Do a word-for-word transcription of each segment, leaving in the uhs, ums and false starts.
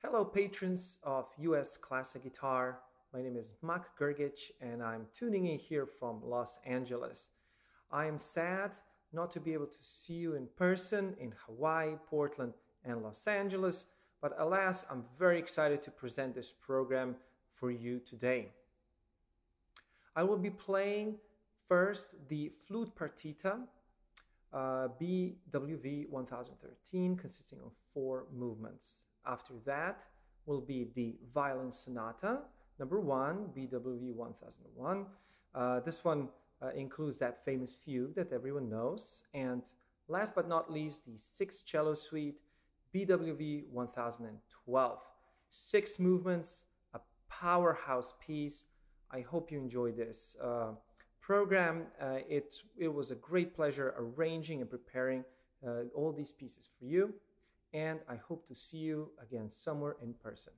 Hello, patrons of U S Classic Guitar. My name is Mak Gergich, and I'm tuning in here from Los Angeles. I am sad not to be able to see you in person in Hawaii, Portland, and Los Angeles, but alas, I'm very excited to present this program for you today. I will be playing first the flute partita, uh, B W V one thousand thirteen, consisting of four movements. After that will be the violin sonata, number one, B W V one thousand one. Uh, this one uh, includes that famous fugue that everyone knows. And last but not least, the sixth cello suite, B W V one thousand twelve. Six movements, a powerhouse piece. I hope you enjoy this uh, program. Uh, it, it was a great pleasure arranging and preparing uh, all these pieces for you. And I hope to see you again somewhere in person.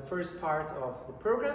first part of the program.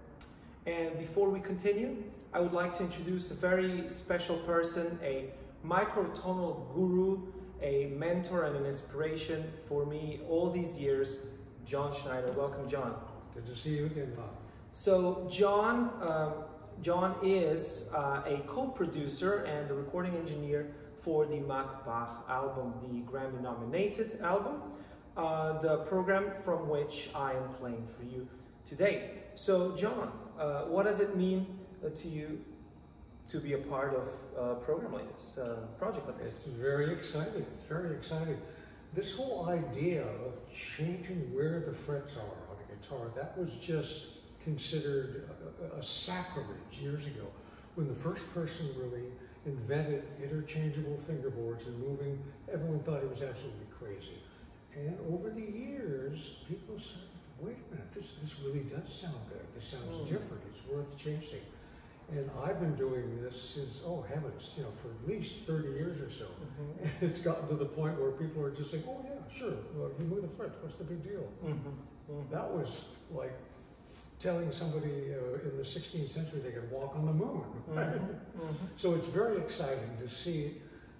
And before we continue, I would like to introduce a very special person, a microtonal guru, a mentor and an inspiration for me all these years, John Schneider. Welcome, John. Good to see you again, Bob. So John, um, John is uh, a co-producer and a recording engineer for the Mac Bach album, the Grammy-nominated album, uh, the program from which I am playing for you today. So John, uh, what does it mean uh, to you to be a part of a program like this, a project like this? It's very exciting, it's very exciting. This whole idea of changing where the frets are on a guitar, that was just considered a, a sacrilege years ago, when the first person really invented interchangeable fingerboards and moving. Everyone thought it was absolutely crazy. And over the years, people said, wait a minute, this, this really does sound good. This sounds mm. different, it's worth chasing. And I've been doing this since, oh heavens, you know, for at least thirty years or so. Mm-hmm. And it's gotten to the point where people are just saying, oh yeah, sure, well, you move the frets, what's the big deal? Mm-hmm. Mm-hmm. That was like telling somebody uh, in the sixteenth century they could walk on the moon. Right? Mm-hmm. Mm-hmm. So it's very exciting to see,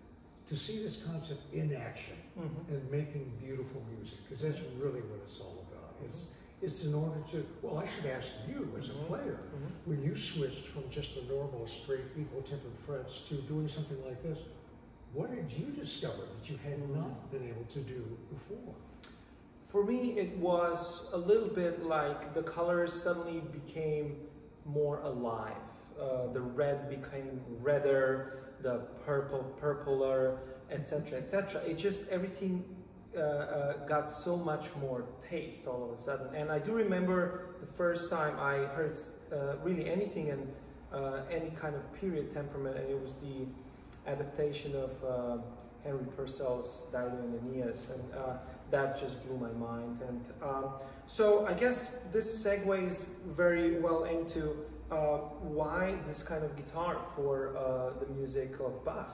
to see this concept in action mm-hmm. and making beautiful music, because that's really what it's all about. It's, It's in order to, well, I should ask you as a player, mm-hmm. when you switched from just the normal straight equal tempered frets to doing something like this, what did you discover that you had mm-hmm. not been able to do before? For me, it was a little bit like the colors suddenly became more alive. Uh, the red became redder, the purple purpler, et cetera, et cetera. It just, everything Uh, uh, got so much more taste all of a sudden. And I do remember the first time I heard uh, really anything in uh, any kind of period temperament, and it was the adaptation of uh, Henry Purcell's Dido and Aeneas, and uh, that just blew my mind. And um, so I guess this segues very well into uh, why this kind of guitar for uh, the music of Bach.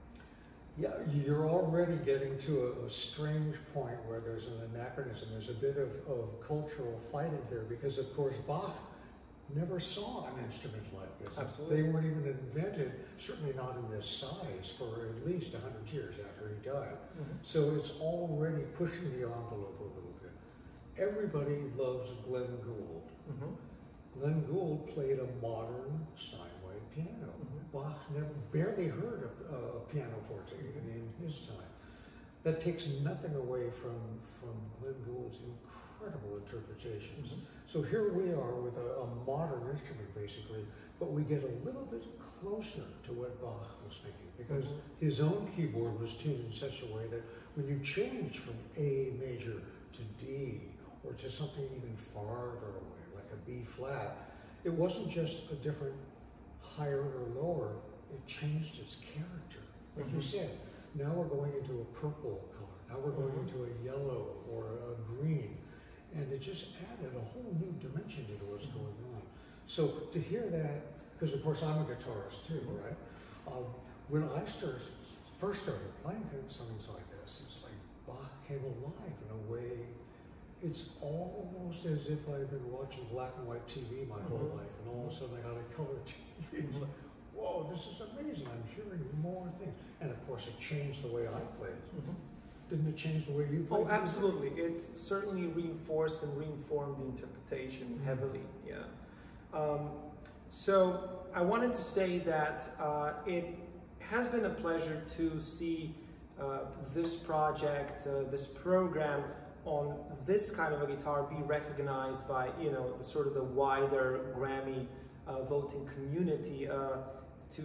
Yeah, you're already getting to a, a strange point where there's an anachronism. There's a bit of, of cultural fighting here, because of course Bach never saw an instrument like this. Absolutely. They weren't even invented, certainly not in this size, for at least a hundred years after he died. Mm-hmm. So it's already pushing the envelope a little bit. Everybody loves Glenn Gould. Mm-hmm. Glenn Gould played a modern Steinway piano. Mm-hmm. Bach never, barely heard a, a pianoforte in, in his time. That takes nothing away from, from Glenn Gould's incredible interpretations. Mm-hmm. So here we are with a, a modern instrument, basically, but we get a little bit closer to what Bach was thinking, because mm-hmm. his own keyboard was tuned in such a way that when you change from A major to D, or to something even farther away, like a B flat, it wasn't just a different higher or lower, it changed its character. Like mm-hmm. you said, now we're going into a purple color, now we're going mm-hmm. into a yellow or a green, and it just added a whole new dimension to what's mm-hmm. going on. So to hear that, because of course I'm a guitarist too, mm-hmm. right? Um, when I started, first started playing things like this, it's like Bach came alive in a way. It's almost as if I've been watching black and white T V my mm-hmm. whole life, and all of a sudden I got a color T V. It's like, whoa, this is amazing. I'm hearing more things. And of course, it changed the way I played. Mm-hmm. Didn't it change the way you played? Oh, absolutely. It certainly reinforced and reinformed the interpretation mm-hmm. heavily. Yeah. Um, so I wanted to say that uh, it has been a pleasure to see uh, this project, uh, this program, on this kind of a guitar be recognized by, you know, the sort of the wider Grammy uh, voting community, uh, to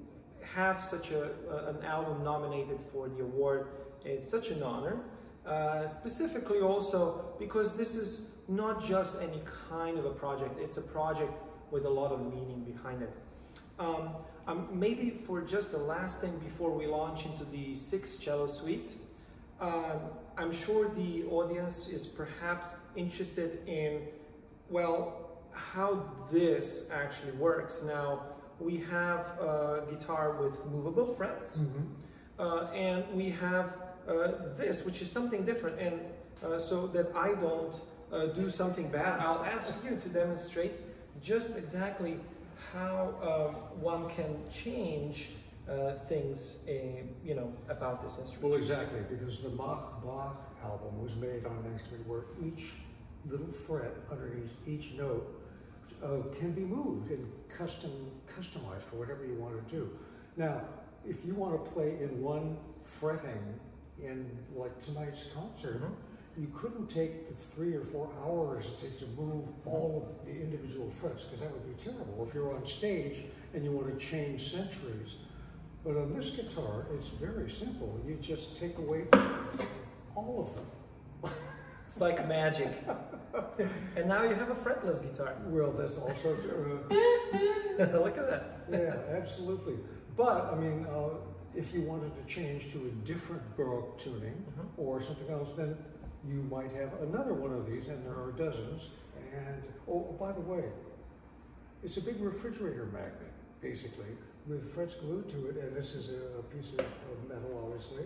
have such a, uh, an album nominated for the award is such an honor, uh, specifically also because this is not just any kind of a project, it's a project with a lot of meaning behind it. Um, um, maybe for just the last thing before we launch into the sixth cello suite, Um, I'm sure the audience is perhaps interested in, well, how this actually works. Now, we have a guitar with movable frets, mm-hmm. uh, and we have uh, this, which is something different, and uh, so that I don't uh, do something bad, I'll ask you to demonstrate just exactly how um, one can change uh, things, uh, you know, about this instrument. Well, exactly, because the Mach Bach album was made on an instrument where each little fret underneath each note uh, can be moved and custom customized for whatever you want to do. Now, if you want to play in one fretting in like tonight's concert, mm-hmm. you couldn't take the three or four hours it takes to move all of the individual frets, because that would be terrible if you're on stage and you want to change centuries. But on this guitar, it's very simple. You just take away all of them. It's like magic. And now you have a fretless guitar. Well, that's also true. Look at that. Yeah, absolutely. But, I mean, uh, if you wanted to change to a different Baroque tuning mm-hmm. or something else, then you might have another one of these, and there are dozens. And, oh, by the way, it's a big refrigerator magnet, basically, with frets glued to it, and this is a, a piece of, of metal, obviously.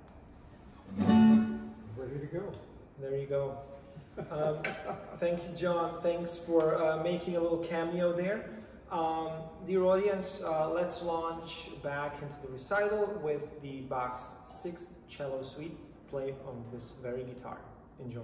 Ready to go. There you go. Um, thank you, John. Thanks for uh, making a little cameo there. Um, dear audience, uh, let's launch back into the recital with the Bach's Sixth Cello Suite played on this very guitar. Enjoy.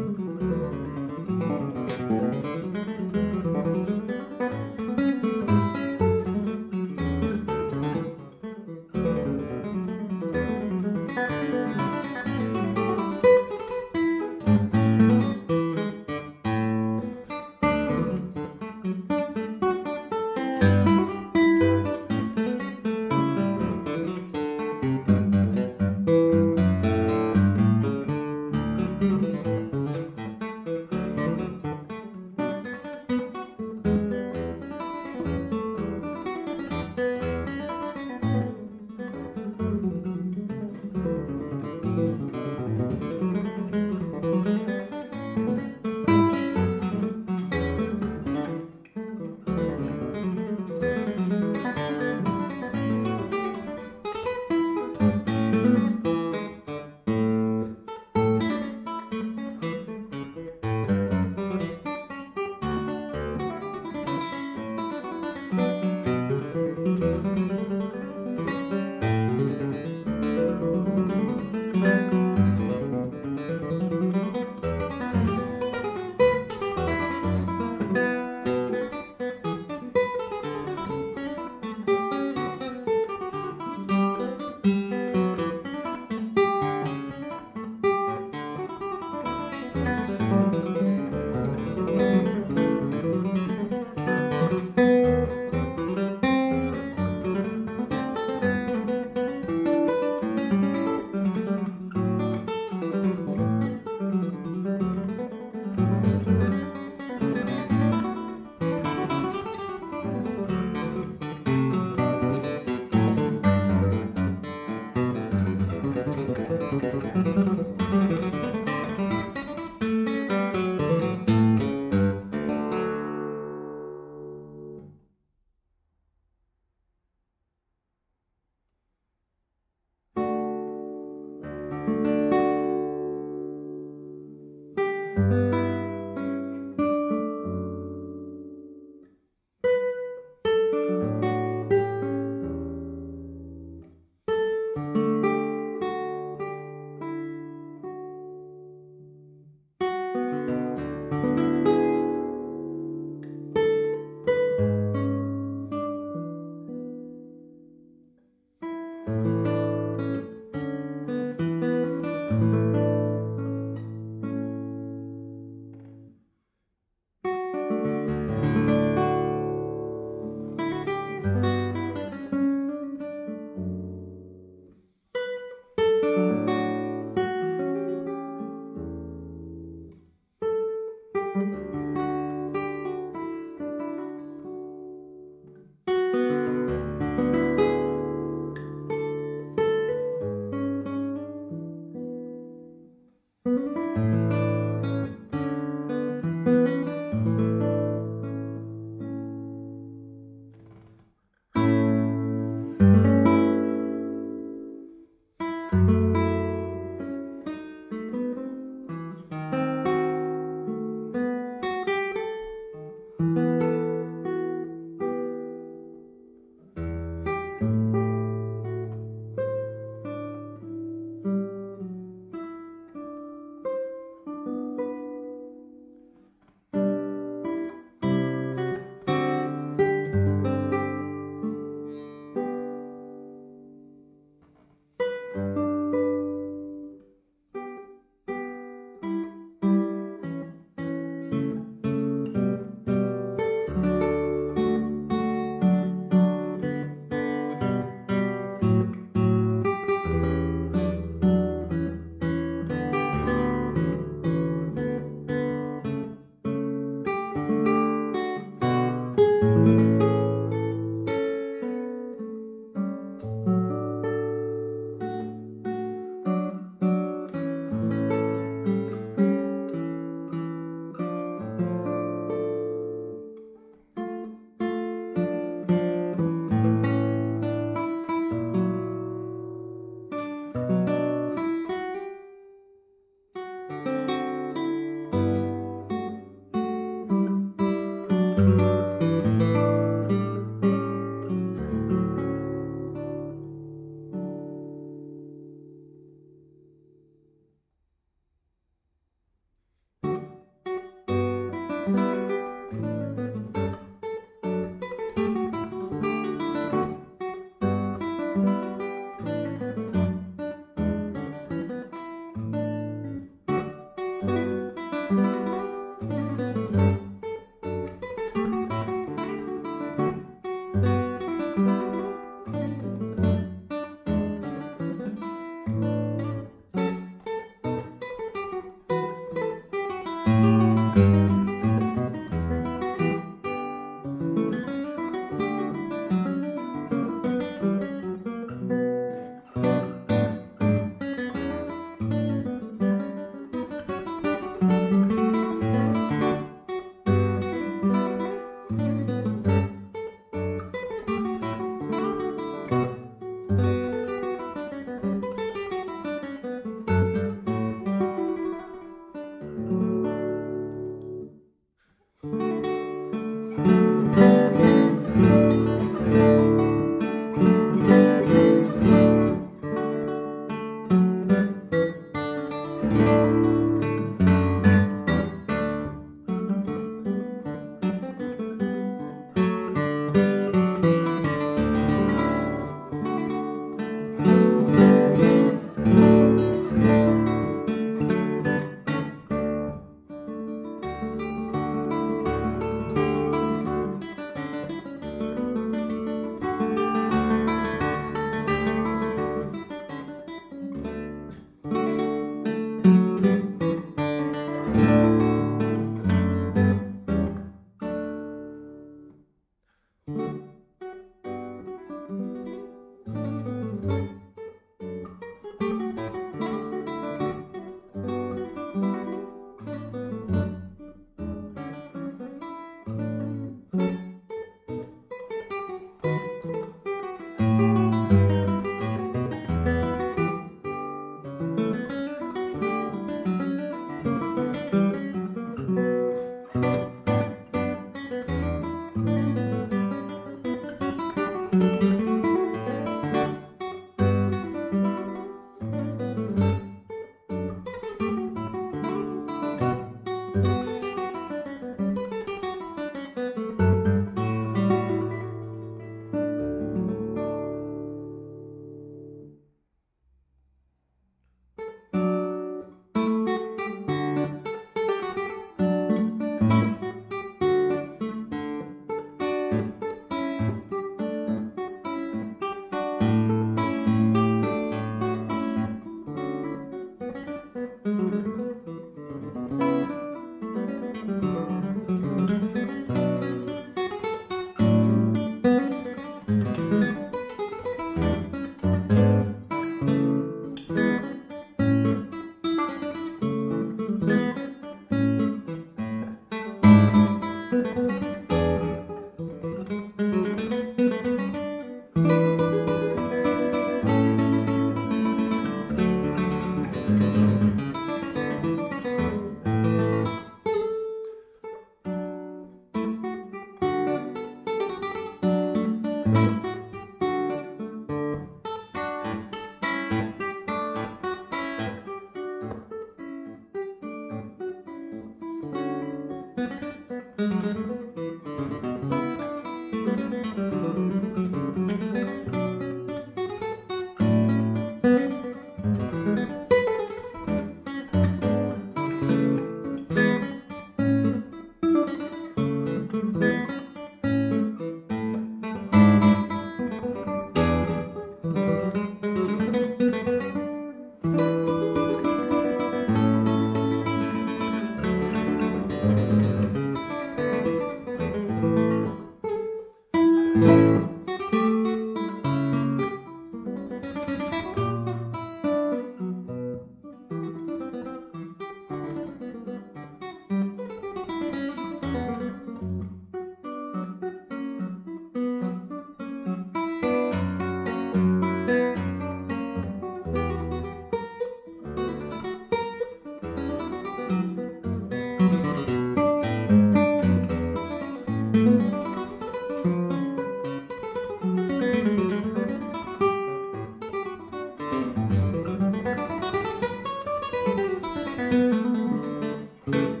Thank you.